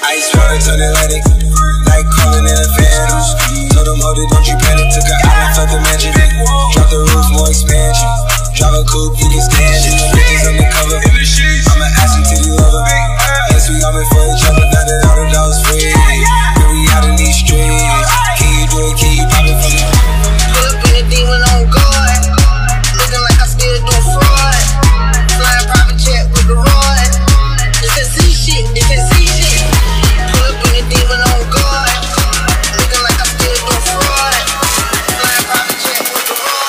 Ice water turn Atlantic, night calling in a phantom. Told them, hold it, don't you panic. Took an island, felt the mansion. Drop the roof, more expansion. Drive a coupe, you can stand it. Bitches undercover, I'm an ass and titty lover. Yes, we all meant for each other, now that all the dogs free. Here we out in these streets. Can you do it, can you pop it for me? Pull up in the demon on guard, looking like I still do fraud. Flying private jet with the rod. This is Z shit, this is Z shit. Pull up in the demon on guard, looking like I still do fraud. Flying private jet with the rod.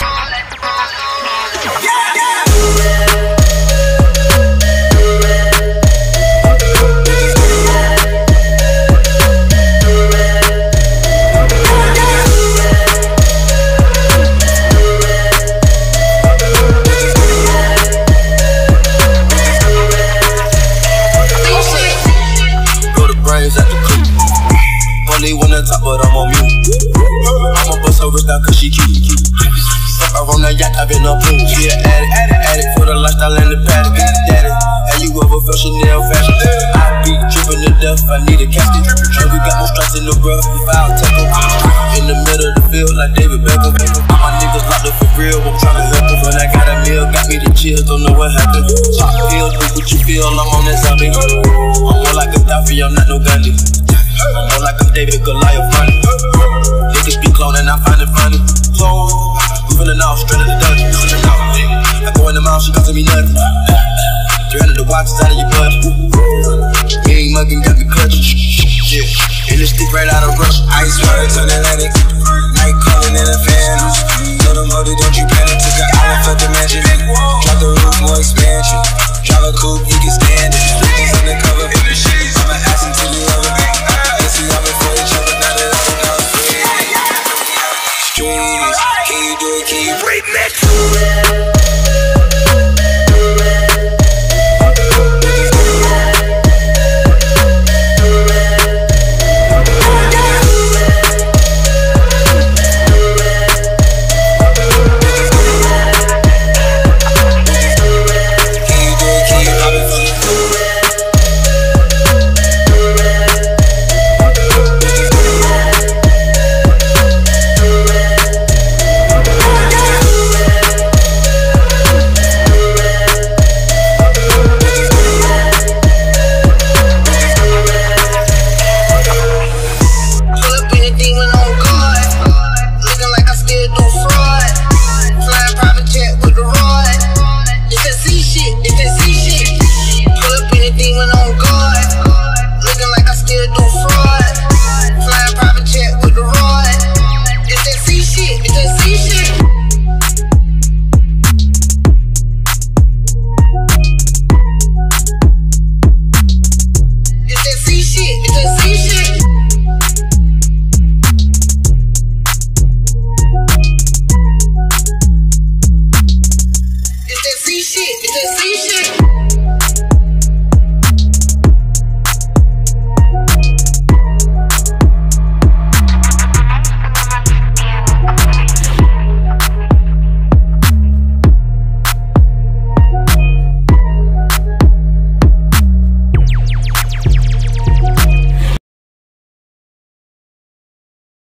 At the coop. Only one on top, but I'm on mute. I'ma bust her wrist down cause she cute. Fuck her on the yacht, I've been up blue. She an addict for the lifestyle and the paddock. Daddy, have you ever felt Chanel fashion? I be dripping to death, I need a casket. And we got more strikes in the rough, we foul tackle. In the middle of the field like David Beckham. All my niggas locked up for real, I'm tryna help them. When I got a meal, got me the chills, don't know what happened. Pop pill, do what you feel, I'm on that zombie. I'm more like Gaddafi, I'm not no Gandhi. I'm more like I'm David Goliath funny. Niggas be cloning, I find it funny. We feeling out, straight to the dungeon. I go in the mouth, she costing me nothing. 300 the watches out of your budget. You ain't mugging, got me clutching. Yeah, and this stick right out of rush. Ice water turn Atlantic, night calling in a phantom. Told them, hold it, don't you panic. Took an island, felt the mansion. Drop the roof, more expansion. Drive a coupe, you can stand it. Bitches undercover, I'm an ass until you love.